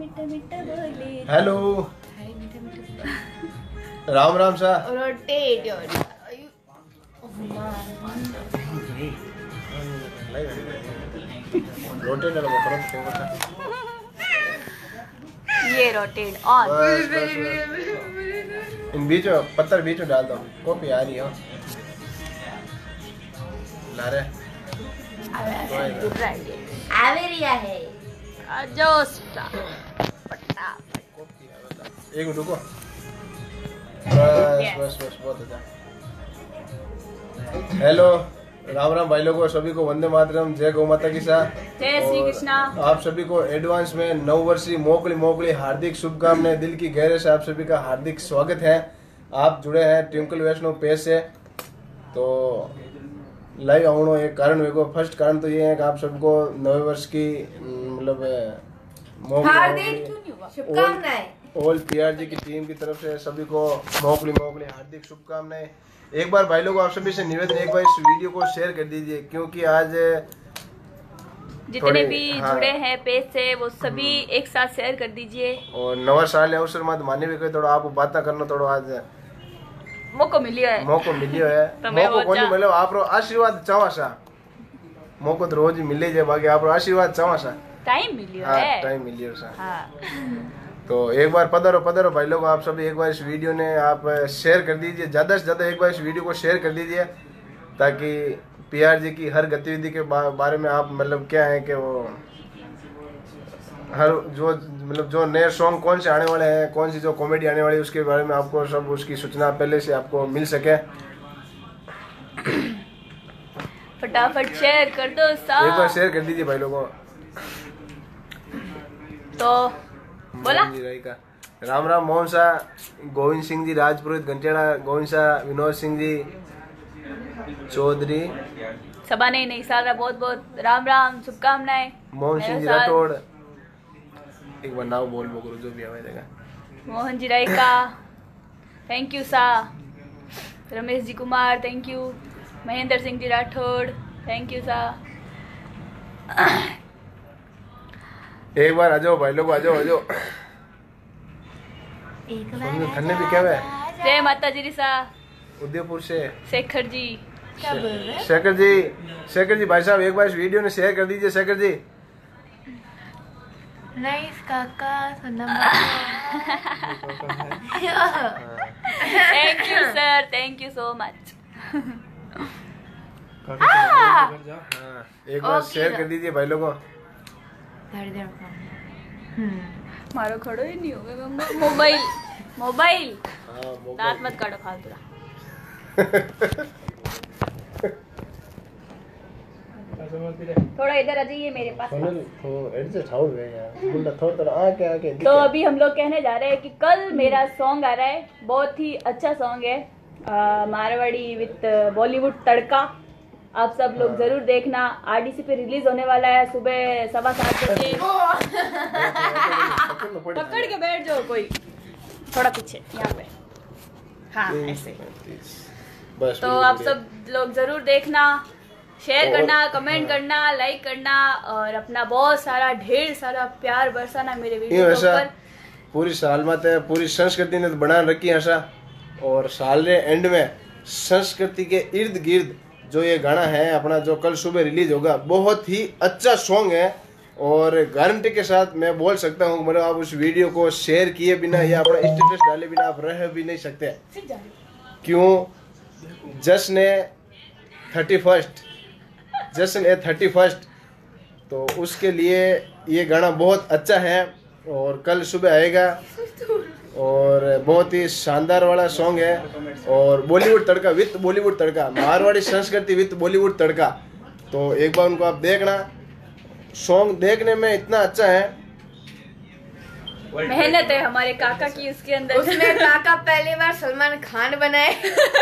Hello Ram Ram सा rotate rotate ये rotate on. इन बीच में पत्थर बीच में डाल दो। कॉपी आ रही है ला रे आवेरिया है एक मिनट रुको। बस बस बस बहुत अच्छा। हेलो राम राम भाई लोगों, सभी को वंदे मातरम, जय गौ माता की सा। जय श्री कृष्णा। आप सभी को एडवांस में नववर्षीय मोकली हार्दिक शुभकामनाएं। दिल की गहरे से आप सभी का हार्दिक स्वागत है। आप जुड़े हैं ट्विंकल वैष्णो पेज से, तो लाइव आवनो एक कारण वेगो। फर्स्ट कारण तो ये है कि आप सबको नवे वर्ष की मतलब शुभकामनाएं ऑल पीआरजी की टीम की तरफ से सभी को मोकली हार्दिक शुभकामनाएं। एक बार भाई लोगों आप सभी से निवेदन, एक बार इस वीडियो को शेयर कर दीजिए, क्योंकि आज जितने भी जुड़े हैं पेज से वो सभी एक साथ शेयर कर दीजिए। और नवा साल अवसर मत माने भी कोई थोड़ा आप बातें करना, थोड़ा आज मौको मिलियो है मौको कोनी मिलो। आप आशीर्वाद चावा सा, मौको तो रोज ही मिले जाए, बाकी आप आशीर्वाद चावा सा, टाइम मिलियो है, टाइम मिलियो सा। हाँ। तो एक बार पधारो भाई लोग, आप सभी एक बार इस वीडियो ने आप शेयर कर दीजिए, ज्यादा से ज्यादा एक बार इस वीडियो को शेयर कर दीजिए, ताकि पीआरजी की हर गतिविधि के बारे में आप मतलब क्या है कि वो हर जो नए सॉन्ग कौन से आने वाले हैं, कौन सी जो कॉमेडी आने वाली है, उसके बारे में आपको सब उसकी सूचना पहले से आपको मिल सके। फटाफट शेयर कर दो साहब, एक बार शेयर कर दीजिए भाई लोगों। तो बोला का राम राम मोहन शाह, गोविंद सिंह जी राजपुरोहित घंटेड़ा, गोविंद शाह, विनोद सिंह जी चौधरी, सबा नहीं सारा बहुत बहुत राम राम शुभकामनाएं। मोहन सिंह जी राठौड़, एक बार नाम बोल करो जो भी आवाज देगा। मोहन जी राय का थैंक यू सा, Ramesh ji Kumar thank you, Mahendra Singh ji Rathore thank you सा। एक बार आ जाओ भाई लोग, आ जाओ खन्ने भी क्या है। जय माता जी सा, उदयपुर से शेखर जी। क्या बोल रहे हैं? शेखर जी भाई साहब एक बार इस वीडियो ने शेयर कर दीजिए। शेखर जी नाइस काका thank you sir, thank you so much. एक बार शेयर कर दीजिए भाई लोगों। मारो खड़ो ही नहीं होगा मोबाइल दांत मत काटो फालतू। थोड़ा इधर आ जाइए मेरे पास। तो अभी हम लोग कहने जा रहे हैं कि कल मेरा सॉन्ग आ रहा है, बहुत ही अच्छा सॉन्ग है, मारवाड़ी विथ बॉलीवुड तड़का। आप सब लोग जरूर देखना। आरडीसी पे रिलीज होने वाला है सुबह 7:15 बजे। पकड़ के बैठ जाओ कोई, थोड़ा पीछे यहाँ पे, हाँ ऐसे। तो आप सब लोग जरूर देखना, शेयर करना, कमेंट करना, लाइक करना, और अपना बहुत सारा ढेर सारा प्यार बरसाना मेरे वीडियो के ऊपर। पूरी साल में पूरी संस्कृति ने बना रखी है ऐसा, और साल के एंड में संस्कृति के इर्द गिर्द जो ये गाना है अपना, जो कल सुबह रिलीज होगा, बहुत ही अच्छा सॉन्ग है। और गारंटी के साथ मैं बोल सकता हूँ, मतलब आप उस वीडियो को शेयर किए बिना या अपना स्टेटस डाले बिना आप रह भी नहीं सकते। क्यों? जश्न है 31, तो उसके लिए ये गाना बहुत अच्छा है और कल सुबह आएगा, और बहुत ही शानदार वाला सॉन्ग है। और बॉलीवुड तड़का विथ बॉलीवुड तड़का, मारवाड़ी संस्कृति विथ बॉलीवुड तड़का। तो एक बार उनको आप देखना, सॉन्ग देखने में इतना अच्छा है। मेहनत है हमारे काका की उसके अंदर। उसमें काका पहली बार सलमान खान बनाए।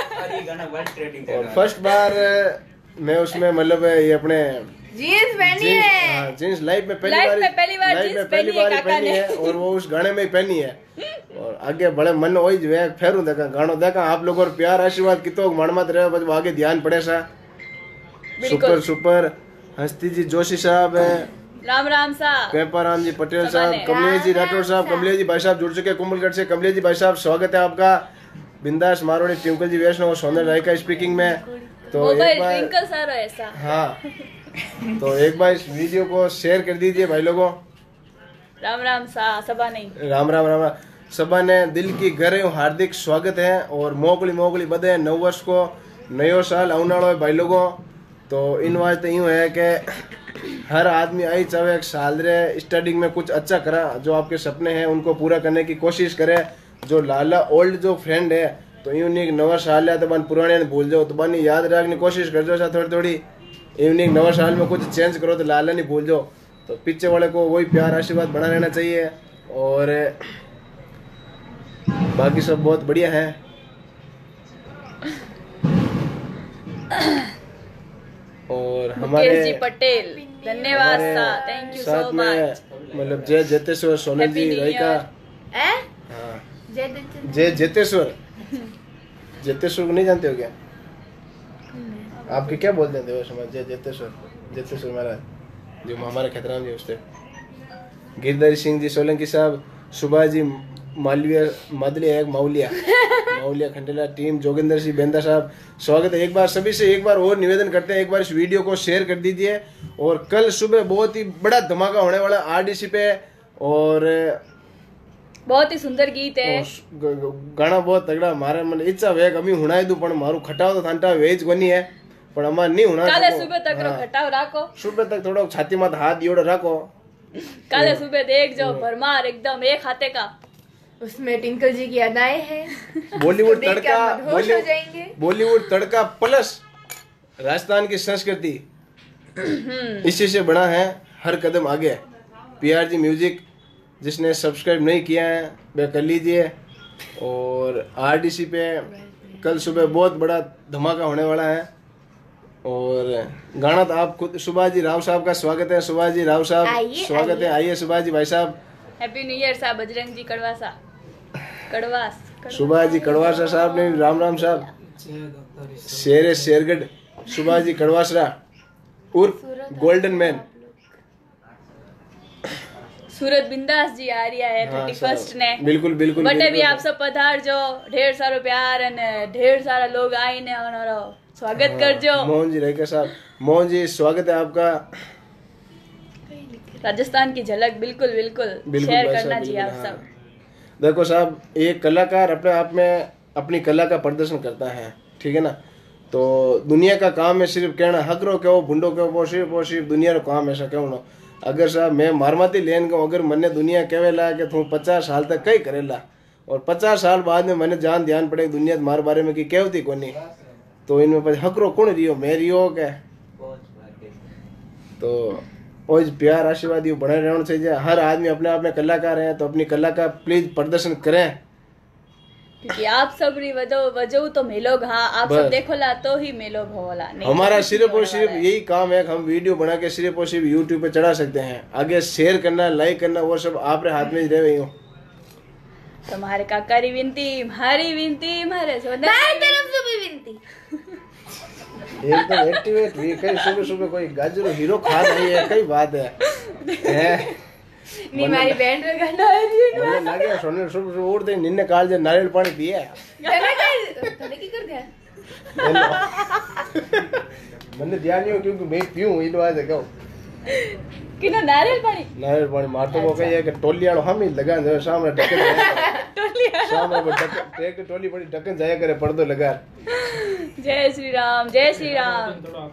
और फर्स्ट बार मैं उसमें मतलब ये अपने जीन्स पहनी है, जीन्स लाइफ में पहली बार पहनी है, और वो उस गाने में ही पहनी है। और आगे बड़े मन वही जो है फेरू देखा गानो देखा आप लोगों और प्यार आशीर्वाद कितो मत रहे, बस आगे ध्यान पड़े सा। सुपर हस्ती जी जोशी साहब है, राम राम साहब, पेपाराम जी पटेल साहब, कमलेश जी राठौर साहब, कमलेश जी भाई साहब जुड़ चुके हैं कुंभलगढ़ से। कमलेश जी भाई साहब स्वागत है आपका। बिंदास मारोड़ी, ट्विंकल जी वैष्णव और सौंदर्य रायका स्पीकिंग में। तो एक बार ट्विंकल सर ऐसा, हाँ, तो एक बार इस वीडियो को शेयर कर दीजिए भाई लोगों। राम राम साहब, सबा नहीं राम राम राम सबा ने दिल की गहरे हार्दिक स्वागत है और मोकली मोकली बधे नव वर्ष को, नयो साल आउनाड़ो है भाई लोगों। तो इन वास्ते यूँ है कि हर आदमी आई चाहे एक साल रे स्टडिंग में कुछ अच्छा करा, जो आपके सपने हैं उनको पूरा करने की कोशिश करे। जो लाला ओल्ड जो फ्रेंड है तो यूँ नहीं नवा साल है तो बन पुराने भूल जाओ, तो बन याद रखने की कोशिश कर जाओ थोड़ी थोड़ी। इवनिंग नवा साल में कुछ चेंज करो तो लाला नहीं भूल जाओ। तो पीछे वाले को वही प्यार आशीर्वाद बना रहना चाहिए और बाकी सब बहुत बढ़िया है। और हमारे जी पटेल धन्यवाद साहब, थैंक यू सो मच। मतलब जय जेतेश्वर सोनल जी रायका, हाँ जय जेतेश्वर, जेतेश्वर को नहीं जानते हो क्या? आपके क्या बोलते हैं समाज? जय जेतेश्वर, जेतेश्वर महाराज जो हमारे खतराम जी उससे। गिरधारी सिंह जी सोलंकी साहब, सुभाष जी मालविया मदलिया माउलिया माउलिया खंडेला टीम, जोगिंदर सिंह बेंदा साहब स्वागत है। एक बार सभी से एक बार और निवेदन करते हैं, एक बार इस वीडियो को शेयर कर दीजिए। और कल सुबह बहुत ही बड़ा धमाका होने वाला आरडीसी पे और बहुत ही सुंदर गीत है, गाना बहुत तगड़ा। मारे मन इच्छा है कभी हुणाई दू पण मारू खटाव तो थांटा वेज कोनी है पण अमार नहीं हुणा। काले सुबह तक रो खटाव राखो, सुबह तक थोड़ा छाती में हाथ दियोड़ो राखो। काले सुबह देख जाओ भरमार एकदम एक हाथे का, उसमें टिंकल जी की अदाएं हैं। बॉलीवुड तड़का, होश हो जाएंगे। बॉलीवुड तड़का प्लस राजस्थान की संस्कृति इसी से बना है हर कदम आगे। पीआरजी म्यूजिक जिसने सब्सक्राइब नहीं किया है वह कर लीजिए। और आरडीसी पे कल सुबह बहुत बड़ा धमाका होने वाला है। और गाना तो आप खुद, सुभाष जी राव साहब का स्वागत है। सुभाष जी राव साहब स्वागत है, आइए सुभाष जी भाई साहब। हैप्पी न्यू ईयर साहब, बजरंग जी कड़वासा कड़वास, सुभाष जी कड़वासा साहब ने राम राम साहब। शेरे शेरगढ़ सुभाष जी कड़वासरा उर्फ गोल्डन मैन। सूरत बिंदास जी आ रही है 31 ने, बिल्कुल बिल्कुल बटे भी आप सब पधार जो, ढेर सारो प्यार और ढेर सारा लोग आए ने हमारा स्वागत कर जो। मोहन जी रेखा साहब, मोहन जी स्वागत है आपका। राजस्थान की झलक बिल्कुल बिल्कुल शेयर करना चाहिए आप सब। देखो साहब, एक कलाकार अपने आप में अपनी कला का प्रदर्शन करता है, ठीक है ना। तो दुनिया का काम है सिर्फ कहना हकरो कहो भुंडो कहो वो सिर्फ दुनिया का काम ऐसा क्यों ना। अगर साहब मैं मारमाती लेन कहूँ, अगर मैंने दुनिया कहेला कि तू 50 साल तक कई करेला और 50 साल बाद में मैंने जान ध्यान पड़े दुनिया मार बारे में की कहती को नहीं, तो इनमें પછી हकरो कौन रियो, मैं रियो के। तो और प्यार आशीर्वाद ये बने रहना चाहिए। हर आदमी अपने आप में कलाकार है तो अपनी कला का प्लीज प्रदर्शन करें, क्योंकि आप सब री वजह तो मेलोग, हाँ आप सब देखो ला तो ही मेलोग होला। हमारा सिर्फ और सिर्फ यही काम है, हम वीडियो बना के सिर्फ और सिर्फ यूट्यूब पे चढ़ा सकते हैं। आगे शेयर करना, लाइक करना वो सब आपके हाथ में रह रही हो। तुम्हारे काका री विनती, हमारी विनती, हमारे तरफ से भी विनती। एकदम एक्टिवेट हुई कई सुबह सुबह कोई गाजर हीरो खा रही है, कई बात है नहीं हमारी बैंड में गाना है जी। मैंने लागे सोने सुबह सुबह उठते ही निन्ने काल जे नारियल पानी पिए तने की कर दिया मैंने ध्यान नहीं हो क्योंकि मैं पीऊं इन वाले कहो किना नारियल पानी मार तो वो कही है कि टोली वालों हम ही लगा दे सामने ढक्कन सामने वो ढक्कन एक टोली बड़ी ढक्कन जाया करे पर्दो लगा। जय श्री राम, जय श्री राम।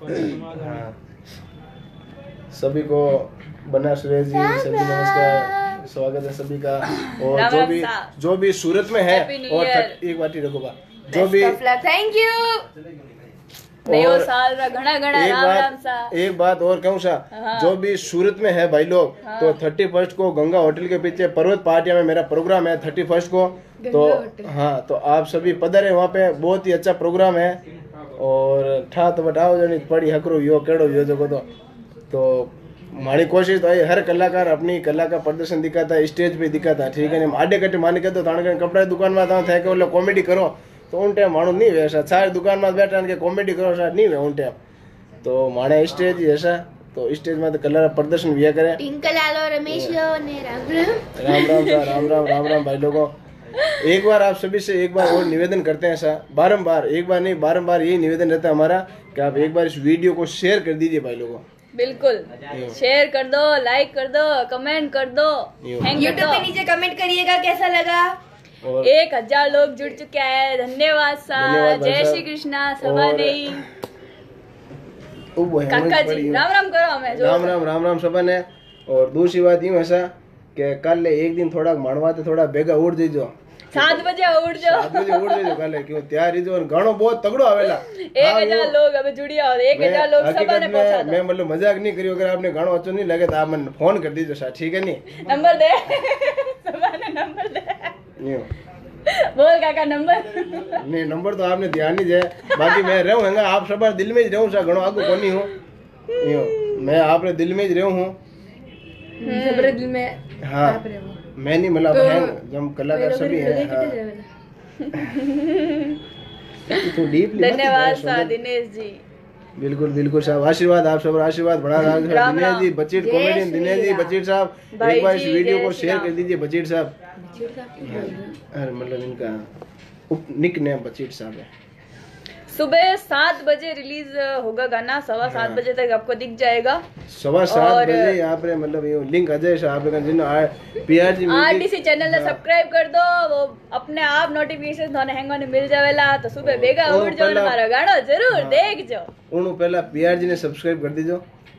सभी को बना सुरेश जी सभी नमस्कार, स्वागत है सभी का। और जो भी सूरत में है और एक बात ही रखोगा जो भी थैंक यू। नयो साल रा घना घना राम राम सा। एक बात और कहूँ सा, जो भी सूरत में है भाई लोग, तो 31 को गंगा होटल के पीछे पर्वत पाटिया में मेरा प्रोग्राम है 31 को। तो हाँ, तो आप सभी पधारे वहाँ पे, बहुत ही अच्छा प्रोग्राम है। और ठा तो बताओ जनी पड़ी हकरो यो केड़ो यो जो तो हमारी कोशिश तो है हर कलाकार अपनी कला का प्रदर्शन दिखाता है, स्टेज पे दिखाता है, ठीक है ना। आडे कटे मान के तो थाने कपड़ा दुकान में थे कि बोले कॉमेडी करो तो उन टाइम मानो नहीं वैसा, सारी दुकान में बैठा के कॉमेडी करो साथ नहीं वे उन टाइम। तो माने स्टेज ऐसा तो स्टेज में तो कलर प्रदर्शन भी करे। टिंकल आलो रमेश लो ने राम राम राम राम सा, राम राम राम राम भाई लोगों। एक बार आप सभी से एक बार और निवेदन करते हैं ऐसा, बारंबार, एक बार नहीं बारंबार यही निवेदन रहता है हमारा कि आप एक बार इस वीडियो को शेयर कर दीजिए भाई लोगों। बिल्कुल, शेयर कर दो, लाइक कर दो, कमेंट कर दो, यूट्यूब पे नीचे कमेंट करिएगा कैसा लगा। और 1000 लोग जुड़ चुके हैं, धन्यवाद सा, जय श्री कृष्णा। सभा नहीं काका जी राम राम करो हमें। राम राम राम राम सभा ने। और दूसरी बात यूं ऐसा कि कल एक दिन थोड़ा मानवाते थोड़ा बेगा उठ जाइजो, 7 बजे उठ जाओ, 7 बजे उठ जाइजो कल, क्यों तैयार रहीजो। और गानो बहुत तगड़ो आवेला। 1000 लोग अबे जुड़िया और 1000 लोग सभा ने पहुंचा दो। मैं मतलब मजाक नहीं करियो, अगर आपने गानो अच्छो नहीं लगे तो आप मैंने फोन कर दीजिए सा, ठीक है नहीं? नंबर दे सभा ने नंबर दे। यूं बोल काका नंबर। नहीं नंबर तो आपने ध्यान नहीं जाए, बाकी मैं रहूंगा आप सब दिल में ही रहूं सा, घणो आगू कोनी हूं। यूं मैं आपने दिल में ही रहूं हूं। सबरे दिल में हाँ आप रहो। मैं नहीं मतलब हैं जब कलाकार सभी हैं। हाँ तो डीपली धन्यवाद सा दिनेश जी। बिल्कुल बिल्कुल साहब, आशीर्वाद आप सब आशीर्वाद बढ़ा रहा है। दिनेश जी बचीट कॉमेडियन दिनेश जी बचीट साहब, एक बार इस वीडियो को शेयर कर दीजिए बचीट साहब। अरे मतलब इनका निक नेम बचीट साहब है। सुबह 7 बजे रिलीज होगा गाना, 7:15 बजे तक आपको दिख जाएगा। 7:15 बजे यहाँ पे मतलब ये लिंक आ जाए आप जिन पीआरजी आरटीसी चैनल ने सब्सक्राइब कर दो, वो अपने आप नोटिफिकेशन थाने हैंगो ने मिल जावेला। तो सुबह बेगा उठ जाओ, हमारा गाना जरूर देख जाओ। उन पहला पीआरजी ने सब्सक्राइब कर दीजो।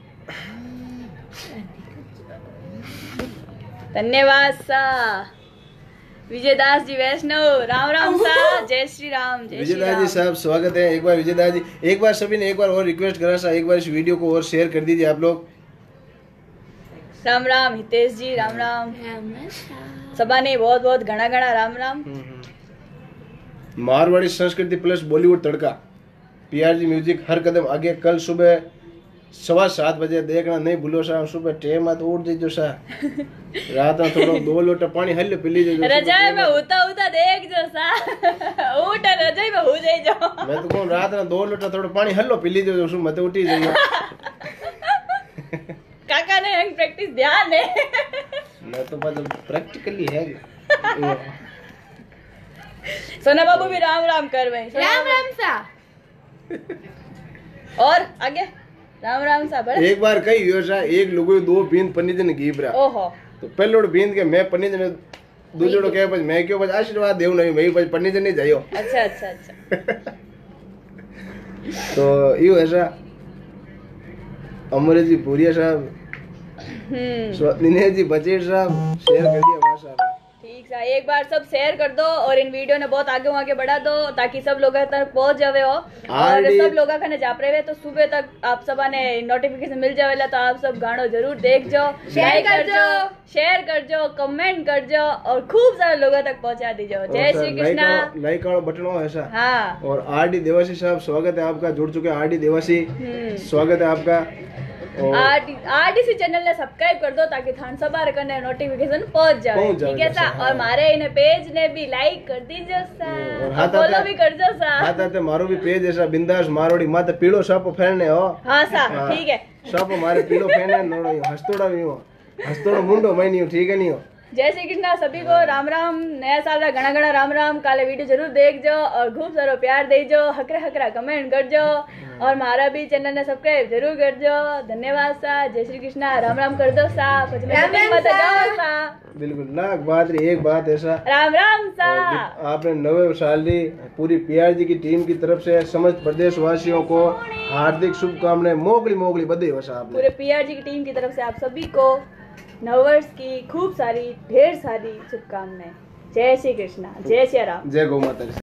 धन्यवाद सा विजय दास जी वैष्णव, राम राम सा, जय श्री राम। जय विजय दास जी साहब स्वागत है। एक बार विजय दास जी, एक बार सभी ने एक बार और रिक्वेस्ट करा सा, एक बार इस वीडियो को और शेयर कर दीजिए आप लोग। राम राम हितेश जी, राम राम। सबा ने बहुत बहुत घना घना Ram Ram. Marwari Sanskriti plus Bollywood Tadka, PRG music हर कदम आगे। कल सुबह 7:15 बजे देखना नहीं भूलो सा। सुबह टेम मत उठ दीजो सा, रात में थोड़ा 2 लोटा पानी हल्ले पी लीजिए। रजाई में होता होता देख जो सा, उठ रजाई में हो जाई जो। मैं तो कहूं रात में 2 लोटा थोड़ा पानी हल्लो पी लीजिए, जो मत उठी जाइए। काका ने हंग प्रैक्टिस ध्यान है। मैं तो मतलब प्रैक्टिकली है। सोना बाबू भी राम राम कर भाई। राम राम सा। और आगे राम राम सा बड़े। एक बार कई हुआ सा, एक लोगो 2 बींद पन्नी जन गीबरा। ओहो तो पहलोड़ बींद के मैं पन्नी जन दूजोड़ो के बस मैं क्यों बस आशीर्वाद देऊ नहीं भाई, बस पन्नी जन नहीं जाइयो। अच्छा अच्छा अच्छा। तो यो ऐसा अमर जी भूरिया साहब, दिनेश जी बचेट साहब शेयर कर दिया भाषा। ठीक है, एक बार सब शेयर कर दो और इन वीडियो ने बहुत आगे आगे बढ़ा दो ताकि सब लोग तक पहुंच जावे हो। और सब लोग खाने जा रहे तो सुबह तक आप सब ने नोटिफिकेशन मिल जावेला। तो आप सब गानो जरूर देख जाओ, लाइक कर जाओ, शेयर कर जाओ, कमेंट कर जाओ और खूब सारे लोगों तक पहुंचा दीजिए। जय श्री कृष्णा। लाइक वाला बटन हो ऐसा। हाँ। और आरडी देवासी साहब स्वागत है आपका, जुड़ चुके आरडी देवासी स्वागत है आपका। आरटीसी चैनल ने सब्सक्राइब कर दो ताकि थान सबार करने नोटिफिकेशन पहुंच जाए। ठीक है सा। और हमारे इन पेज ने भी लाइक कर दीजिए सा, और फॉलो भी कर दो सा। हां मारो भी पेज ऐसा बिंदास मारोड़ी माते पीड़ो सापो फेरने हो। हां सा ठीक है, सापो मारे पीड़ो फेरने नोड़ो हस्तोड़ा भी हो, हस्तोड़ा मुंडो मैं नहीं हो, ठीक है नहीं हो। जय श्री कृष्णा सभी को राम राम। नया साल रा घना घना राम राम। काले वीडियो जरूर देख जाओ और खूब सारो प्यार दे जाओ, हकरा हकरा कमेंट कर जाओ और हमारा भी चैनल ने सब्सक्राइब जरूर कर जाओ। धन्यवाद सा, जय श्री कृष्णा, राम राम कर दो सा, कुछ मत जाओ सा। बिल्कुल लाख बात री एक बात ऐसा, राम राम सा। आपने 9वें साल री पूरी पीआरजी की टीम की तरफ से समस्त प्रदेश वासियों को हार्दिक शुभकामनाएं, मोगली मोगली बधाई हो साहब। पूरे पीआरजी की टीम की तरफ से आप सभी को नववर्ष की खूब सारी ढेर सारी शुभकामनाएं। जय श्री कृष्णा, जय श्री राम, जय गौ माता।